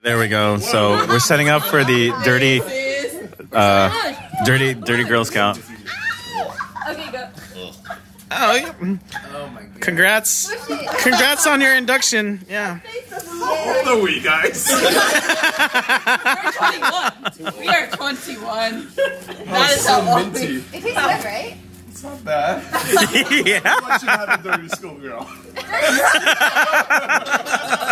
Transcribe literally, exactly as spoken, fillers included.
There we go. So we're setting up for the dirty, uh, dirty, dirty Girl Scout. Okay, go. Oh, yeah. Oh my god. Congrats. Congrats on your induction. Yeah. How old are we, guys? We're twenty-one. We are twenty-one. That is so how old minty. we. It tastes good, right? It's not bad. Yeah. How much you have a dirty schoolgirl?